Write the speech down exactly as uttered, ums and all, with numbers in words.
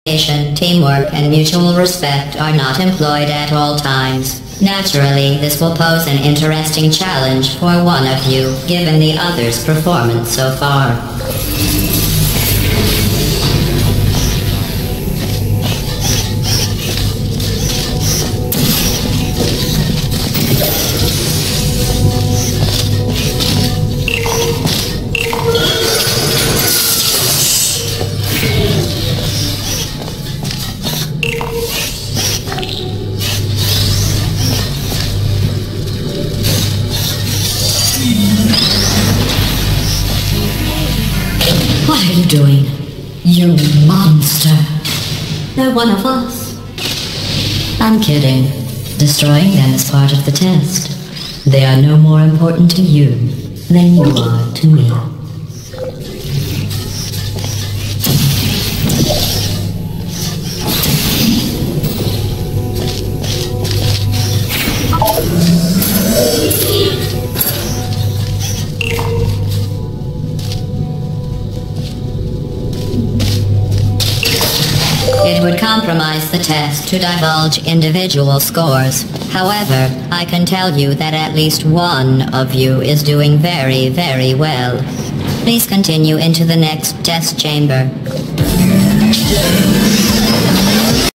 Teamwork and mutual respect are not employed at all times. Naturally, this will pose an interesting challenge for one of you, given the other's performance so far. What are you doing? You monster! They're one of us. I'm kidding. Destroying them is part of the test. They are no more important to you than you are to me. It would compromise the test to divulge individual scores. However, I can tell you that at least one of you is doing very, very well. Please continue into the next test chamber.